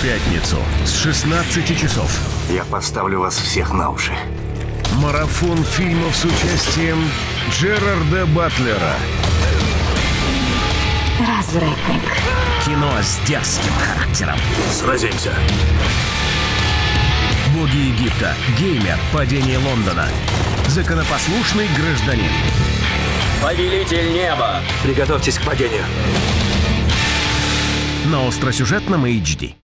пятницу с 16 часов. Я поставлю вас всех на уши. Марафон фильмов с участием Джерарда Батлера. Развратник. Кино с дерзким характером. Сразимся. Боги Египта. Геймер. Падение Лондона. Законопослушный гражданин. Повелитель неба. Приготовьтесь к падению. На остросюжетном HD.